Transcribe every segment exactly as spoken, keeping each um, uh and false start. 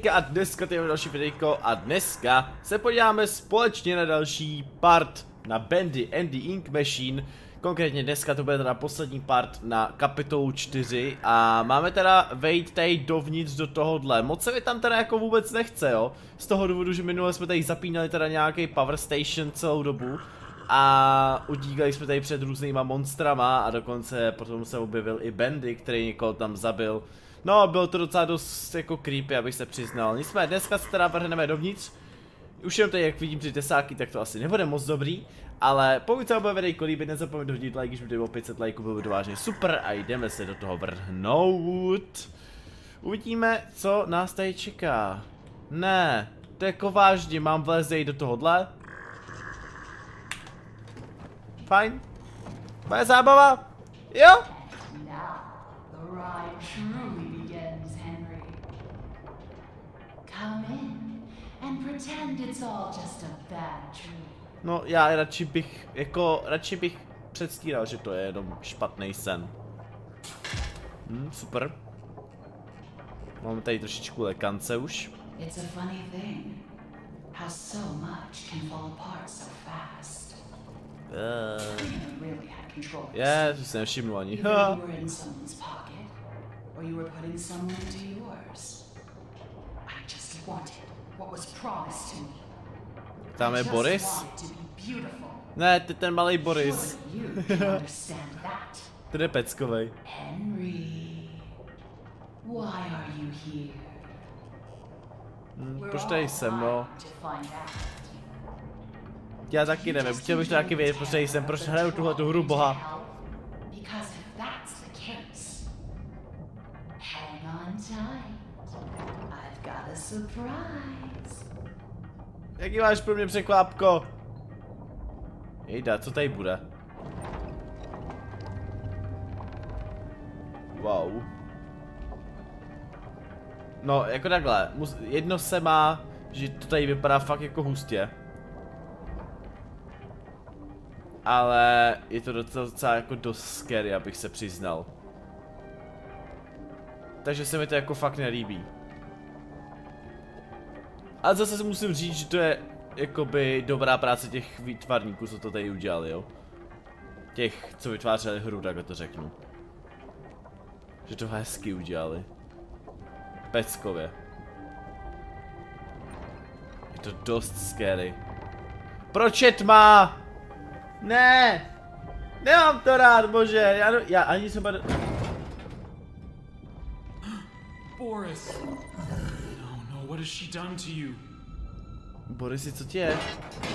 videjka a dneska tady je další videjko a dneska se podíváme společně na další part na Bendy and the Ink Machine. Konkrétně dneska to bude teda poslední part na kapitolu čtyři a máme teda vejít tady dovnitř do tohohle. Moc se mi tam teda jako vůbec nechce, jo. Z toho důvodu, že minule jsme tady zapínali teda nějaký power station celou dobu. A udíkali jsme tady před různýma monstrama a dokonce potom se objevil i Bendy, který někoho tam zabil. No, bylo to docela dost jako creepy, abych se přiznal. Nicméně dneska se teda vrhneme dovnitř. Už jenom tady, jak vidím ty tesáky, tak to asi nebude moc dobrý. Ale pokud se bude videjko líbit, nezapomeňte hodit like, když bude o pět set lajků, bylo by to vážně super a jdeme se do toho vrhnout. Uvidíme, co nás tady čeká. Ne, to je jako vážně, mám vlezej do tohohle. Fajn. Bude zábava? Jo? No, já radši bych, jako, radši bych předstíral, že to je jenom špatný sen. Hm, super. Máme tady trošičku lekance už. Uh, je, to se nevšimnu ani. Ha. Tam je Boris? Ne, ty ten malý Boris. Ten je peckovej. Hmm, proč tady jsem, no? Já taky nevím, chtěl bych to taky vědět, proč tady jsem, proč hraju tuhletu hru boha. Jaký máš pro mě překvápko? Jejda, co tady bude? Wow. No, jako takhle, jedno se má, že to tady vypadá fakt jako hustě. Ale je to docela, docela jako dost scary, abych se přiznal. Takže se mi to jako fakt nelíbí. Ale zase si musím říct, že to je jakoby dobrá práce těch výtvarníků, co to tady udělali, jo. Těch, co vytvářeli hru, tak to řeknu. Že to hezky udělali. Peckově. Je to dost scary. Proč je tma? Ne! Nemám to rád, bože, já, do, já ani jsem do... Boris! No, no, what has she done to you? Borisi, co ti je?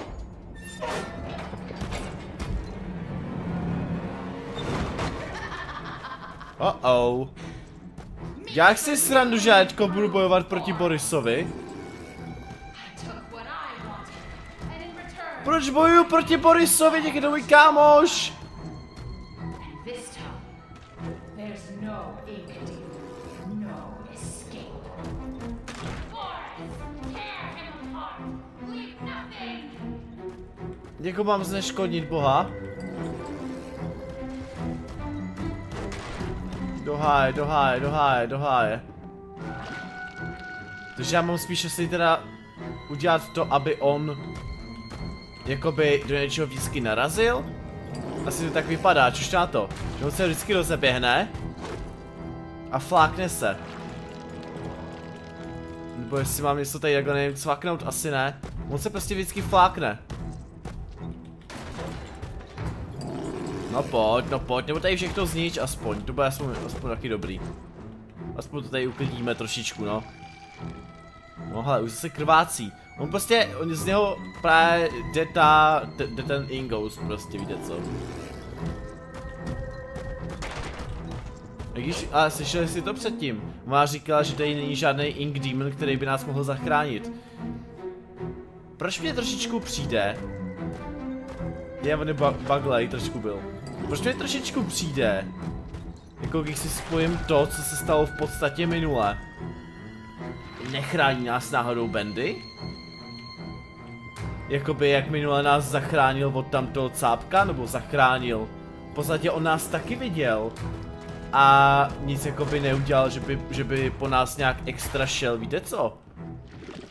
Oh oh. Jak si srandu, že já teďko budu bojovat proti Borisovi? Proč bojuju proti Borisovi, někdy to můj kámoš? Jako mám zneškodnit boha? Do háje, do háje, do háje, do háje. Takže já mám spíš asi teda udělat to, aby on jakoby do něčeho vždycky narazil. Asi to tak vypadá, čuž na to. Že on se vždycky rozeběhne a flákne se. Nebo jestli mám něco tady takhle, nevím, cvaknout, asi ne. On se prostě vždycky flákne. No pojď, no pojď, nebo tady všechno znič aspoň, to bude aspoň, aspoň taky dobrý. Aspoň to tady uklidíme trošičku, no. No hele, už zase krvácí. On prostě, on z něho právě jde ta, jde ten Ingous prostě, víte co. Když, ale slyšeli jsi to předtím, má říkala, že tady není žádný Ink Demon, který by nás mohl zachránit. Proč mě trošičku přijde? Je, on je buglej, trošku byl. Proč mě trošičku přijde? Jako když si spojím to, co se stalo v podstatě minule. Nechrání nás náhodou Bendy? Jakoby jak minule nás zachránil od tamtoho cápka, nebo zachránil. V podstatě on nás taky viděl. A nic jakoby neudělal, že by, že by po nás nějak extra šel, víte co?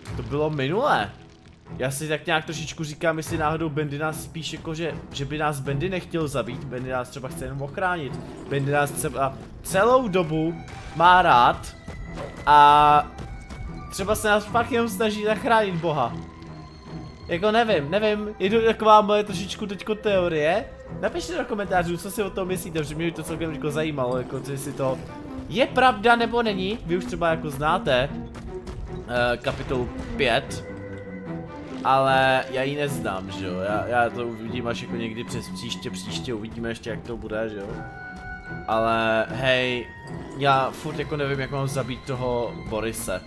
To bylo minulé. Já si tak nějak trošičku říkám, jestli náhodou Bendy nás spíš jako, že, že by nás Bendy nechtěl zabít. Bendy nás třeba chce jenom ochránit. Bendy nás třeba celou dobu má rád. A třeba se nás fakt jenom snaží zachránit Boha. Jako nevím, nevím, je to taková moje trošičku teďko teorie. Napište do komentářů, co si o tom myslíte, protože mě to celkem jako zajímalo, jako jestli to je pravda nebo není. Vy už třeba jako znáte uh, kapitolu pět, ale já ji neznám, že jo, já, já to uvidím až jako někdy přes příště, příště uvidíme ještě jak to bude, že jo. Ale hej, já furt jako nevím, jak mám zabít toho Borise.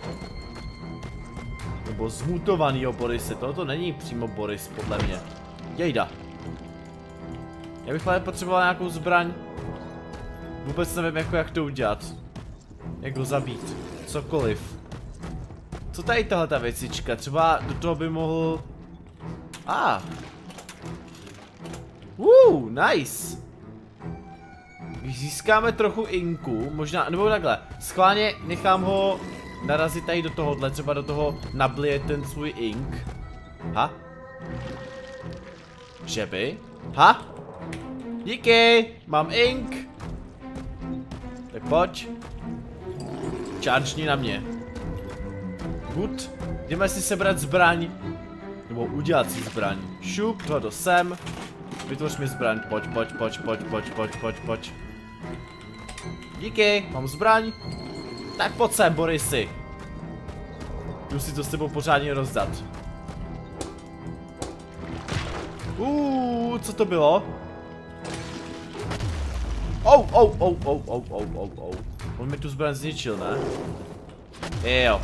Nebo zmutovanýho Borise, tohle není přímo Boris, podle mě. Jejda. Já bych ale potřeboval nějakou zbraň. Vůbec nevím, jako jak to udělat. Jak ho zabít. Cokoliv. Co tady tahle ta věcička? Třeba do toho by mohl... A. Ah. Uh, nice. Když získáme trochu inku, možná, nebo takhle, schválně nechám ho narazit tady do tohohle, třeba do toho nablije ten svůj ink. Ha? Že by? Ha? Díky, mám ink. Tak pojď. Charge na mě. Good. Jdeme si sebrat zbraň. Nebo udělat si zbraň. Šup, to do sem. Vytvoř mi zbraň, pojď, pojď, pojď, pojď, pojď, pojď, pojď, pojď. Díky, mám zbraň. Tak pojď sem, Borisi. Jdu si to s tebou pořádně rozdat. Uuu, co to bylo? Ou, ou, ou, ou, ou, ou, ou, ou. On mi tu zbraň zničil, ne? Jo.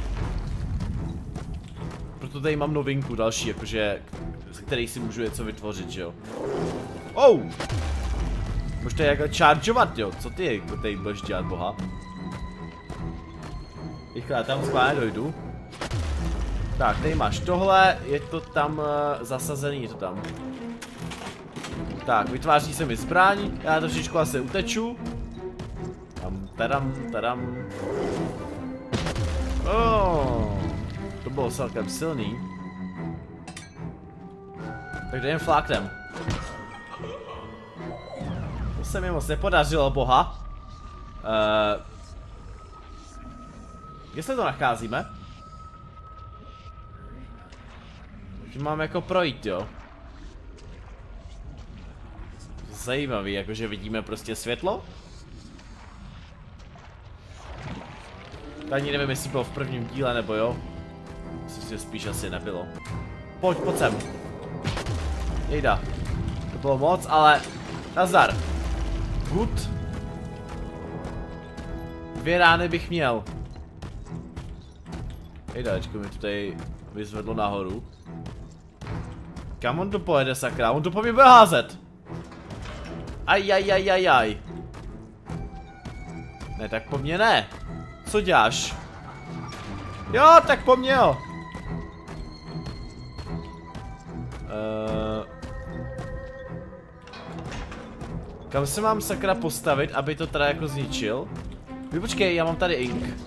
Proto tady mám novinku další, jakože, z který si můžu něco vytvořit, že jo? Oh! Můžete jako chargeovat, jo? Co ty jako tady budeš dělat, Boha? Rychle, tam schválně dojdu. Tak, tady máš tohle, je to tam uh, zasazený, je to tam. Tak, vytváří se mi zbraň, já trošičku asi uteču. Tam, tadam, tadam. Oh, to bylo celkem silný. Tak jdem fláknem. To se mi moc nepodařilo, Boha. Uh, Jestli to nacházíme? Že máme jako projít, jo. Zajímavý, jakože vidíme prostě světlo. Ani nevím, jestli bylo v prvním díle, nebo jo. Myslím, že spíš asi nebylo. Pojď, pojď sem. Jejda. To bylo moc, ale nazdar. Good. Dvě rány bych měl. Jejda, teďko mi to tady vyzvedlo nahoru. Kam on to pojede, sakra? On to po mě bude házet. Ajajajajaj. Ne, tak po mně ne. Co děláš? Jo, tak po mně jo. Uh, kam se mám sakra postavit, aby to teda jako zničil? Vy počkej, já mám tady ink.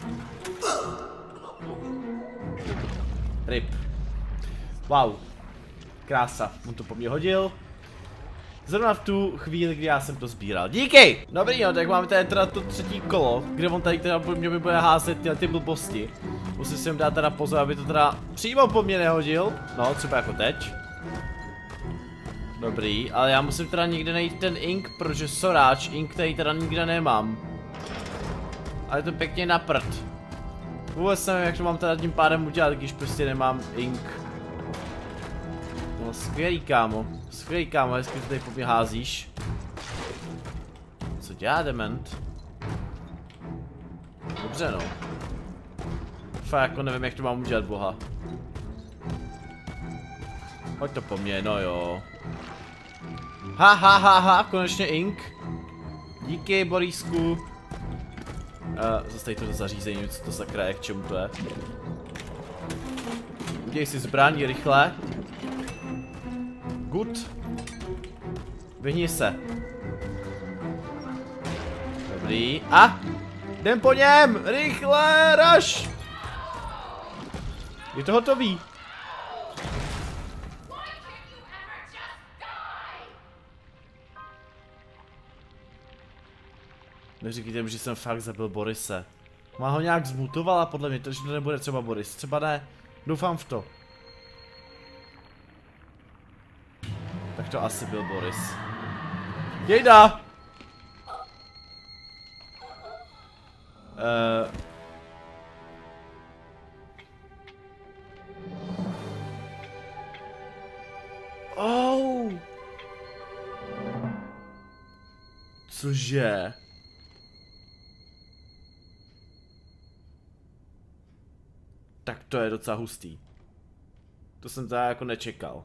Rip. Wow. Krása, on to po mně hodil. Zrovna v tu chvíli, kdy já jsem to sbíral. Díky! Dobrý, no, tak máme tady teda to třetí kolo, kde on tady teda po mě bude házet ty, ty blbosti. Musím si jim dát teda pozor, aby to teda přímo po mně nehodil. No, třeba jako teď. Dobrý, ale já musím teda někde najít ten ink, protože soráč, ink tady teda nikde nemám. Ale to pěkně na prd. Vůbec nevím, jak to mám teda tím pádem udělat, když prostě nemám ink. No, skvělý, kámo. Skvělý, kámo, hezky to tady po mě házíš. Co dělá dement? Dobře, no. Fakt jako nevím, jak to mám udělat, Boha. Pojď to po mně, no jo. Ha, ha, ha, ha, konečně ink. Díky, Borisku. Uh, zase tady to zařízení, co to sakra je, k čemu to je. Udělej si zbraň, rychle. Good. Vyhni se. Dobrý. A! Jdem po něm! Rychle! Rush! Je to hotový. Neříkejte mi, že jsem fakt zabil Borise. Má ho nějak zmutovala podle mě, takže to nebude třeba Boris. Třeba ne. Doufám v to. Tak to asi byl Boris. Jejda! Uh... Oh! Cože? Tak to je docela hustý. To jsem teda jako nečekal.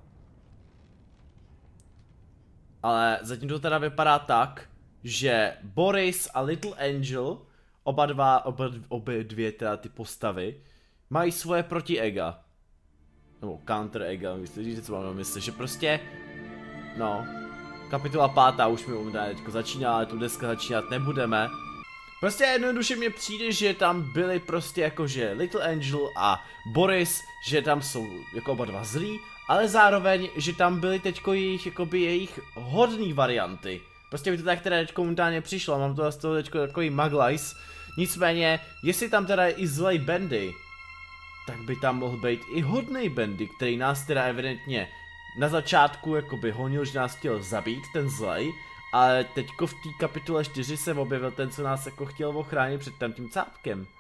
Ale zatím to teda vypadá tak, že Boris a Little Angel, oba dva, oba, obě dvě teda ty postavy, mají svoje proti-ega. Nebo counter-ega, víte, co mám na mysli, že prostě, no, kapitola pátá už mi umdá teďko začíná, ale tu dneska začínat nebudeme. Prostě jednoduše mně přijde, že tam byli prostě jakože Little Angel a Boris, že tam jsou jako oba dva zlí, ale zároveň, že tam byly teďko jejich, jakoby jejich hodný varianty. Prostě mi to tak teda teďko momentálně přišlo, mám to z toho teďko takový maglajs. Nicméně, jestli tam teda je i zlej Bendy, tak by tam mohl být i hodný Bendy, který nás teda evidentně na začátku jakoby honil, že nás chtěl zabít, ten zlej. Ale teďko v té kapitole čtyři se objevil ten, co nás jako chtěl ochránit před tam tím cápkem. Uh,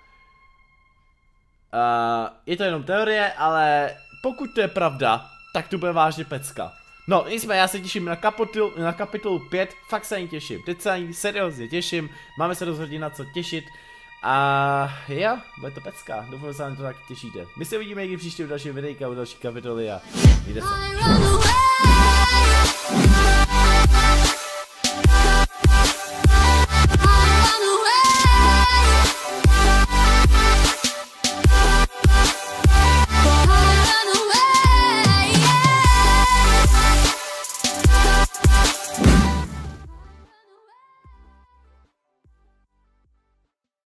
je to jenom teorie, ale pokud to je pravda, tak to bude vážně pecka. No, nicméně já se těším na kapitolu, na kapitolu pět, fakt se ani těším. Teď se ani seriózně těším, máme se rozhodně na co těšit. A jo, bude to pecka, doufám, že se na to taky těšíte. My se uvidíme někdy příště v dalším videjka, v další kapitoly a jde se.